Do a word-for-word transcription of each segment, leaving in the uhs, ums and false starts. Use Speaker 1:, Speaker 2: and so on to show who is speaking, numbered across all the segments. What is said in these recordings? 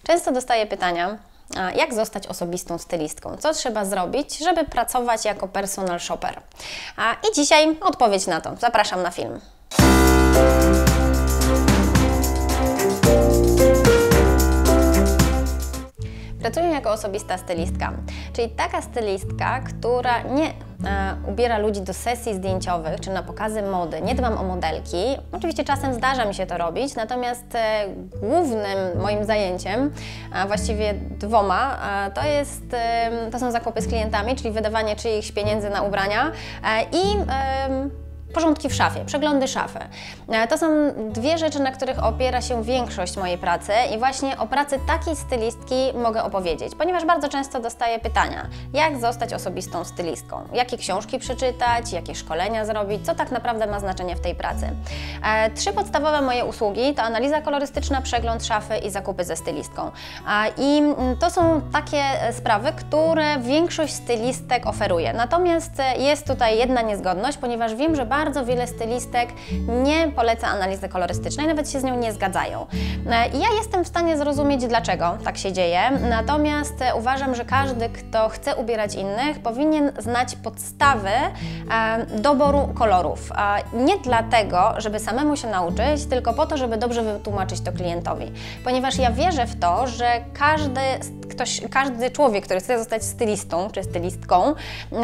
Speaker 1: Często dostaję pytania, jak zostać osobistą stylistką? Co trzeba zrobić, żeby pracować jako personal shopper? I dzisiaj odpowiedź na to. Zapraszam na film. Pracuję jako osobista stylistka, czyli taka stylistka, która nie e, ubiera ludzi do sesji zdjęciowych czy na pokazy mody, nie dbam o modelki. Oczywiście czasem zdarza mi się to robić, natomiast e, głównym moim zajęciem, a właściwie dwoma, e, to, jest, e, to są zakupy z klientami, czyli wydawanie czyichś pieniędzy na ubrania e, i e, porządki w szafie, przeglądy szafy. To są dwie rzeczy, na których opiera się większość mojej pracy i właśnie o pracy takiej stylistki mogę opowiedzieć, ponieważ bardzo często dostaję pytania, jak zostać osobistą stylistką, jakie książki przeczytać, jakie szkolenia zrobić, co tak naprawdę ma znaczenie w tej pracy. E, trzy podstawowe moje usługi to analiza kolorystyczna, przegląd szafy i zakupy ze stylistką. E, I to są takie sprawy, które większość stylistek oferuje. Natomiast jest tutaj jedna niezgodność, ponieważ wiem, że bardzo Bardzo wiele stylistek nie poleca analizy kolorystycznej, nawet się z nią nie zgadzają. I ja jestem w stanie zrozumieć, dlaczego tak się dzieje, natomiast uważam, że każdy, kto chce ubierać innych, powinien znać podstawy doboru kolorów. Nie dlatego, żeby samemu się nauczyć, tylko po to, żeby dobrze wytłumaczyć to klientowi. Ponieważ ja wierzę w to, że każdy, ktoś, każdy człowiek, który chce zostać stylistą czy stylistką,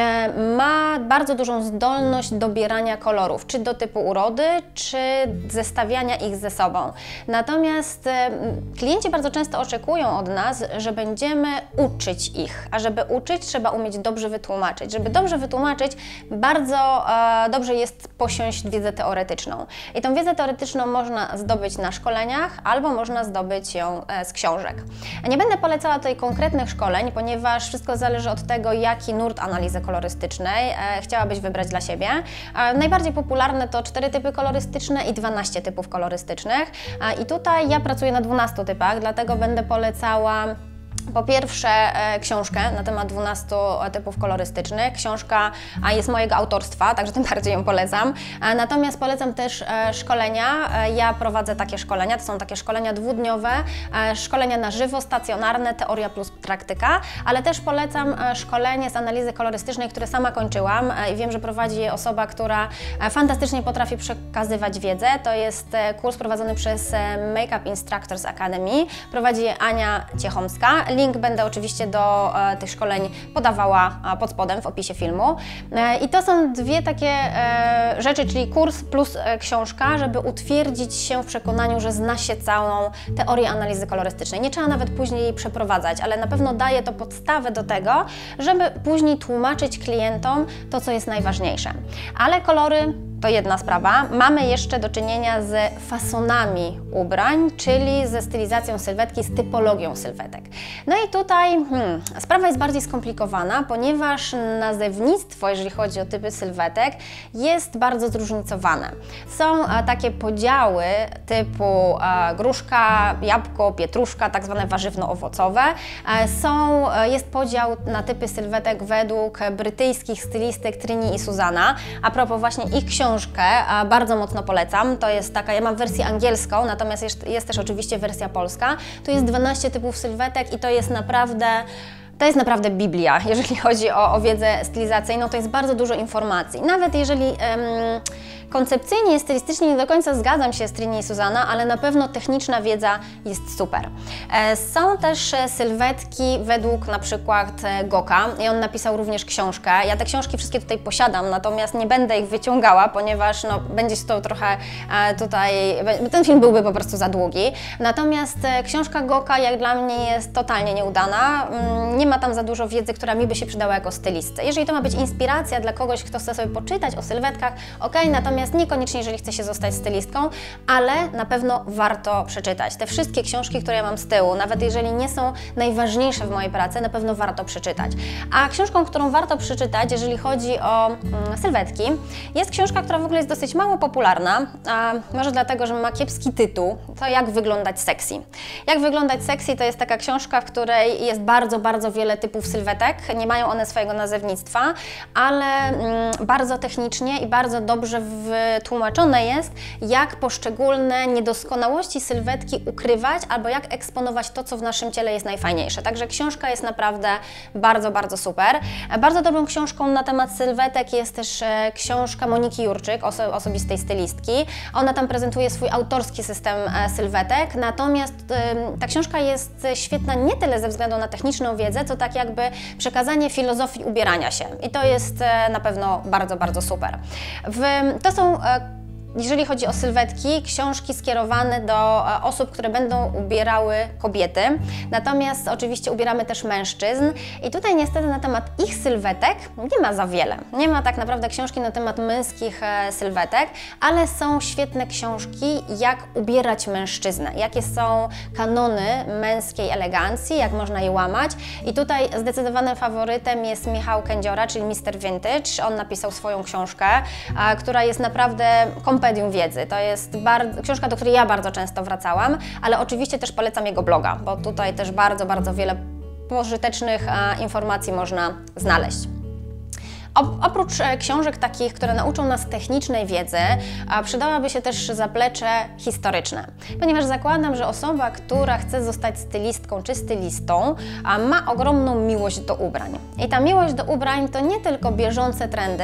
Speaker 1: ma bardzo dużą zdolność dobierania kolorów, czy do typu urody, czy zestawiania ich ze sobą. Natomiast e, klienci bardzo często oczekują od nas, że będziemy uczyć ich, a żeby uczyć, trzeba umieć dobrze wytłumaczyć. Żeby dobrze wytłumaczyć, bardzo e, dobrze jest posiąść wiedzę teoretyczną. I tą wiedzę teoretyczną można zdobyć na szkoleniach, albo można zdobyć ją e, z książek. Nie będę polecała tutaj konkretnych szkoleń, ponieważ wszystko zależy od tego, jaki nurt analizy kolorystycznej e, chciałabyś wybrać dla siebie. E, Najbardziej popularne to cztery typy kolorystyczne i dwanaście typów kolorystycznych. I tutaj ja pracuję na dwunastu typach, dlatego będę polecała po pierwsze e, książkę na temat dwunastu typów kolorystycznych. Książka a jest mojego autorstwa, także tym bardziej ją polecam. E, natomiast polecam też e, szkolenia. E, ja prowadzę takie szkolenia, to są takie szkolenia dwudniowe, e, szkolenia na żywo, stacjonarne, teoria plus praktyka, ale też polecam e, szkolenie z analizy kolorystycznej, które sama kończyłam e, i wiem, że prowadzi je osoba, która e, fantastycznie potrafi przekazywać wiedzę. To jest e, kurs prowadzony przez e, Make Up Instructors Academy. Prowadzi je Ania Ciechomska. Link będę oczywiście do e, tych szkoleń podawała e, pod spodem w opisie filmu. E, I to są dwie takie e, rzeczy, czyli kurs plus e, książka, żeby utwierdzić się w przekonaniu, że zna się całą teorię analizy kolorystycznej. Nie trzeba nawet później jej przeprowadzać, ale na pewno daje to podstawę do tego, żeby później tłumaczyć klientom to, co jest najważniejsze. Ale kolory to jedna sprawa. Mamy jeszcze do czynienia z fasonami ubrań, czyli ze stylizacją sylwetki, z typologią sylwetek. No i tutaj hmm, sprawa jest bardziej skomplikowana, ponieważ nazewnictwo, jeżeli chodzi o typy sylwetek, jest bardzo zróżnicowane. Są a, takie podziały typu a, gruszka, jabłko, pietruszka, tak zwane warzywno-owocowe. A, są, a, jest podział na typy sylwetek według brytyjskich stylistek Trini i Susana. A propos właśnie ich książek, Książkę, a bardzo mocno polecam. To jest taka, ja mam wersję angielską, natomiast jest, jest też oczywiście wersja polska. Tu jest dwanaście typów sylwetek i to jest naprawdę To jest naprawdę Biblia, jeżeli chodzi o, o wiedzę stylizacyjną, to jest bardzo dużo informacji. Nawet jeżeli em, koncepcyjnie, stylistycznie nie do końca zgadzam się z Trini i Susana, ale na pewno techniczna wiedza jest super. E, są też sylwetki według na przykład Goka i on napisał również książkę. Ja te książki wszystkie tutaj posiadam, natomiast nie będę ich wyciągała, ponieważ no, będzie to trochę e, tutaj, ten film byłby po prostu za długi. Natomiast e, książka Goka jak dla mnie jest totalnie nieudana. Mm, nie ma tam za dużo wiedzy, która mi by się przydała jako stylistce. Jeżeli to ma być inspiracja dla kogoś, kto chce sobie poczytać o sylwetkach, ok, natomiast niekoniecznie, jeżeli chce się zostać stylistką, ale na pewno warto przeczytać. Te wszystkie książki, które ja mam z tyłu, nawet jeżeli nie są najważniejsze w mojej pracy, na pewno warto przeczytać. A książką, którą warto przeczytać, jeżeli chodzi o mm, sylwetki, jest książka, która w ogóle jest dosyć mało popularna, a może dlatego, że ma kiepski tytuł, to Jak wyglądać sexy. Jak wyglądać sexy to jest taka książka, w której jest bardzo, bardzo wiele typów sylwetek, nie mają one swojego nazewnictwa, ale mm, bardzo technicznie i bardzo dobrze w, wytłumaczone jest, jak poszczególne niedoskonałości sylwetki ukrywać albo jak eksponować to, co w naszym ciele jest najfajniejsze. Także książka jest naprawdę bardzo, bardzo super. Bardzo dobrą książką na temat sylwetek jest też książka Moniki Jurczyk, oso osobistej stylistki. Ona tam prezentuje swój autorski system sylwetek, natomiast ta książka jest świetna nie tyle ze względu na techniczną wiedzę, co tak jakby przekazanie filozofii ubierania się. I to jest na pewno bardzo, bardzo super. W, to są, jeżeli chodzi o sylwetki, książki skierowane do osób, które będą ubierały kobiety, natomiast oczywiście ubieramy też mężczyzn i tutaj niestety na temat ich sylwetek nie ma za wiele. Nie ma tak naprawdę książki na temat męskich sylwetek, ale są świetne książki, jak ubierać mężczyznę, jakie są kanony męskiej elegancji, jak można je łamać i tutaj zdecydowanym faworytem jest Michał Kędziora, czyli mister Vintage. On napisał swoją książkę, która jest naprawdę kompletna wiedzy. To jest bardzo, książka, do której ja bardzo często wracałam, ale oczywiście też polecam jego bloga, bo tutaj też bardzo, bardzo wiele pożytecznych a, informacji można znaleźć. Oprócz książek takich, które nauczą nas technicznej wiedzy, przydałaby się też zaplecze historyczne, ponieważ zakładam, że osoba, która chce zostać stylistką czy stylistą, ma ogromną miłość do ubrań. I ta miłość do ubrań to nie tylko bieżące trendy,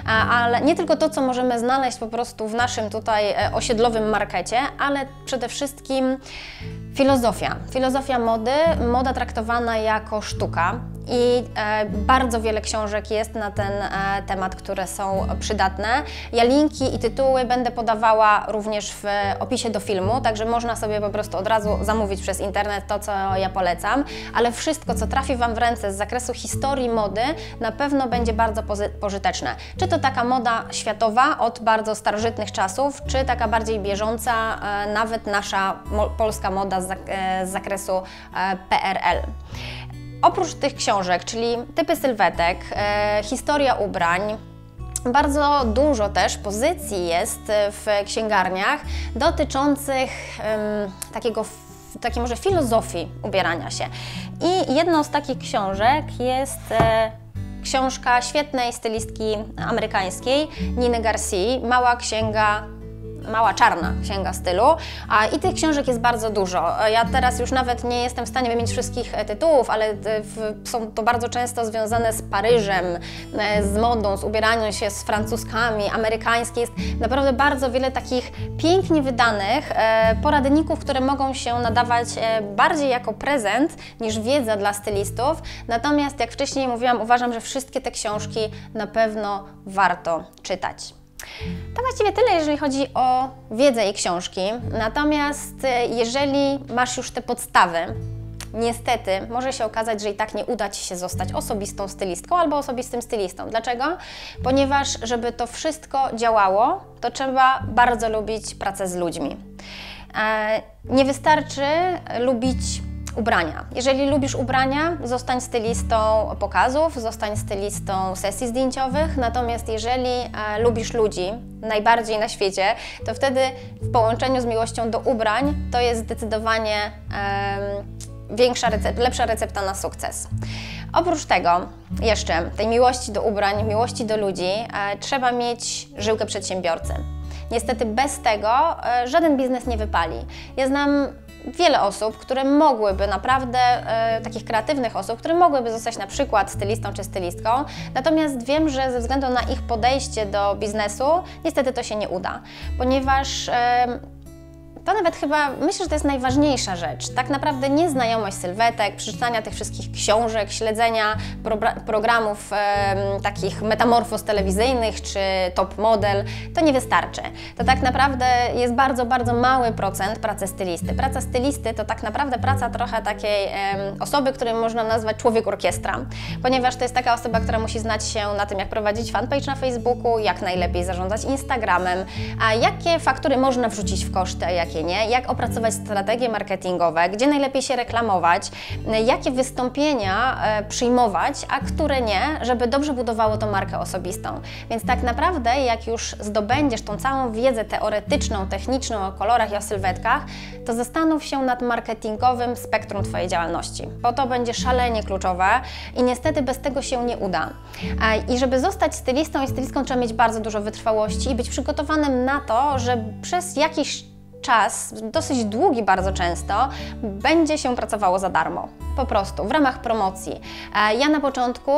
Speaker 1: ale nie tylko to, co możemy znaleźć po prostu w naszym tutaj osiedlowym markecie, ale przede wszystkim filozofia. Filozofia mody, moda traktowana jako sztuka i e, bardzo wiele książek jest na ten e, temat, które są przydatne. Ja linki i tytuły będę podawała również w opisie do filmu, także można sobie po prostu od razu zamówić przez internet to, co ja polecam, ale wszystko, co trafi Wam w ręce z zakresu historii mody, na pewno będzie bardzo pożyteczne. Czy to taka moda światowa od bardzo starożytnych czasów, czy taka bardziej bieżąca, e, nawet nasza mo polska moda z, e, z zakresu e, P R L. Oprócz tych książek, czyli typy sylwetek, e, historia ubrań, bardzo dużo też pozycji jest w księgarniach dotyczących e, takiego, takiej może filozofii ubierania się. I jedną z takich książek jest e, książka świetnej stylistki amerykańskiej Niny Garcia, Mała księga Mała czarna księga stylu, a i tych książek jest bardzo dużo. Ja teraz już nawet nie jestem w stanie wymienić wszystkich tytułów, ale są to bardzo często związane z Paryżem, z modą, z ubieraniem się, z francuskami, amerykańskie. Jest naprawdę bardzo wiele takich pięknie wydanych poradników, które mogą się nadawać bardziej jako prezent niż wiedza dla stylistów. Natomiast jak wcześniej mówiłam, uważam, że wszystkie te książki na pewno warto czytać. To właściwie tyle, jeżeli chodzi o wiedzę i książki. Natomiast jeżeli masz już te podstawy, niestety może się okazać, że i tak nie uda Ci się zostać osobistą stylistką albo osobistym stylistą. Dlaczego? Ponieważ żeby to wszystko działało, to trzeba bardzo lubić pracę z ludźmi. Nie wystarczy lubić ubrania. Jeżeli lubisz ubrania, zostań stylistą pokazów, zostań stylistą sesji zdjęciowych, natomiast jeżeli e, lubisz ludzi najbardziej na świecie, to wtedy w połączeniu z miłością do ubrań to jest zdecydowanie e, większa recept, lepsza recepta na sukces. Oprócz tego jeszcze tej miłości do ubrań, miłości do ludzi, e, trzeba mieć żyłkę przedsiębiorcy. Niestety bez tego e, żaden biznes nie wypali. Ja znam wiele osób, które mogłyby naprawdę, e, takich kreatywnych osób, które mogłyby zostać na przykład stylistą czy stylistką, natomiast wiem, że ze względu na ich podejście do biznesu, niestety to się nie uda, ponieważ e, to nawet chyba, myślę, że to jest najważniejsza rzecz. Tak naprawdę nie znajomość sylwetek, przeczytania tych wszystkich książek, śledzenia pro programów e, takich metamorfoz telewizyjnych czy top model, to nie wystarczy. To tak naprawdę jest bardzo, bardzo mały procent pracy stylisty. Praca stylisty to tak naprawdę praca trochę takiej e, osoby, której można nazwać człowiek orkiestra, ponieważ to jest taka osoba, która musi znać się na tym, jak prowadzić fanpage na Facebooku, jak najlepiej zarządzać Instagramem, a jakie faktury można wrzucić w koszty, a jakie nie? Jak opracować strategie marketingowe, gdzie najlepiej się reklamować, jakie wystąpienia e, przyjmować, a które nie, żeby dobrze budowało to markę osobistą. Więc tak naprawdę, jak już zdobędziesz tą całą wiedzę teoretyczną, techniczną o kolorach i o sylwetkach, to zastanów się nad marketingowym spektrum Twojej działalności, bo to będzie szalenie kluczowe i niestety bez tego się nie uda. I żeby zostać stylistą i stylistką, trzeba mieć bardzo dużo wytrwałości i być przygotowanym na to, że przez jakiś czas, dosyć długi bardzo często, będzie się pracowało za darmo. Po prostu, w ramach promocji. Ja na początku,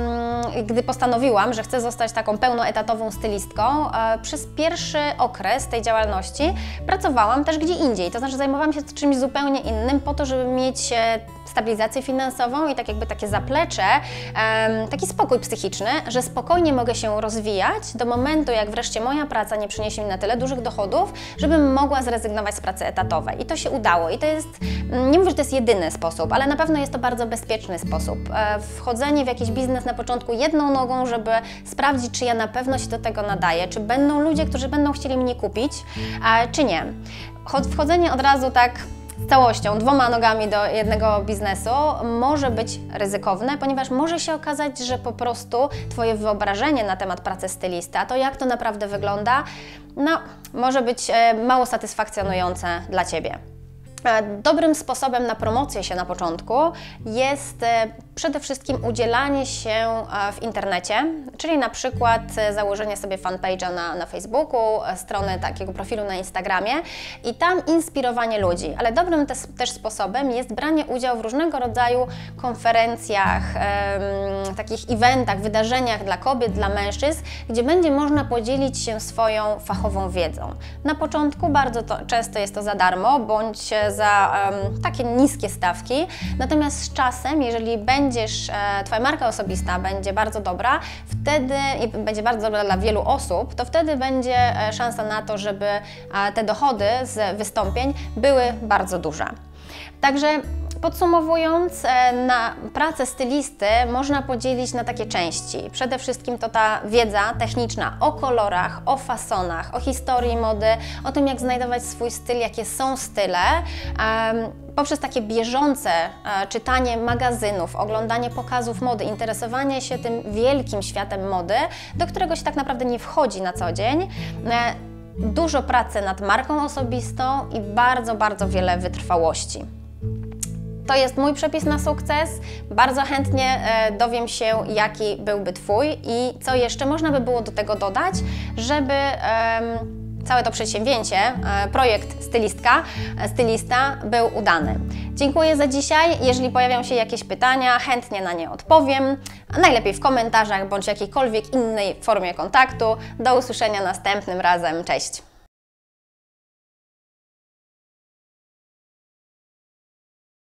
Speaker 1: gdy postanowiłam, że chcę zostać taką pełnoetatową stylistką, przez pierwszy okres tej działalności pracowałam też gdzie indziej. To znaczy zajmowałam się czymś zupełnie innym po to, żeby mieć stabilizację finansową i tak jakby takie zaplecze, taki spokój psychiczny, że spokojnie mogę się rozwijać do momentu, jak wreszcie moja praca nie przyniesie mi na tyle dużych dochodów, żebym mogła zrezygnować z pracy etatowej. I to się udało. I to jest, nie mówię, że to jest jedyny sposób, ale na pewno jest to bardzo bezpieczny sposób. Wchodzenie w jakiś biznes na początku jedną nogą, żeby sprawdzić, czy ja na pewno się do tego nadaję, czy będą ludzie, którzy będą chcieli mnie kupić, czy nie. Wchodzenie od razu tak z całością, dwoma nogami do jednego biznesu może być ryzykowne, ponieważ może się okazać, że po prostu Twoje wyobrażenie na temat pracy stylisty, to jak to naprawdę wygląda, no, może być mało satysfakcjonujące dla Ciebie. Dobrym sposobem na promocję się na początku jest przede wszystkim udzielanie się w internecie, czyli na przykład założenie sobie fanpage'a na, na Facebooku, strony takiego profilu na Instagramie i tam inspirowanie ludzi. Ale dobrym też, też sposobem jest branie udziału w różnego rodzaju konferencjach, em, takich eventach, wydarzeniach dla kobiet, dla mężczyzn, gdzie będzie można podzielić się swoją fachową wiedzą. Na początku bardzo to, często jest to za darmo, bądź za um, takie niskie stawki, natomiast z czasem, jeżeli będziesz, e, Twoja marka osobista będzie bardzo dobra, wtedy i będzie bardzo dobra dla wielu osób, to wtedy będzie e, szansa na to, żeby e, te dochody z wystąpień były bardzo duże. Także podsumowując, na pracę stylisty można podzielić na takie części. Przede wszystkim to ta wiedza techniczna o kolorach, o fasonach, o historii mody, o tym, jak znajdować swój styl, jakie są style. Poprzez takie bieżące czytanie magazynów, oglądanie pokazów mody, interesowanie się tym wielkim światem mody, do którego się tak naprawdę nie wchodzi na co dzień. Dużo pracy nad marką osobistą i bardzo, bardzo wiele wytrwałości. To jest mój przepis na sukces. Bardzo chętnie e, dowiem się, jaki byłby Twój i co jeszcze można by było do tego dodać, żeby e, całe to przedsięwcięcie, e, projekt stylistka, e, stylista był udany. Dziękuję za dzisiaj. Jeżeli pojawią się jakieś pytania, chętnie na nie odpowiem. Najlepiej w komentarzach bądź jakiejkolwiek innej formie kontaktu. Do usłyszenia następnym razem. Cześć!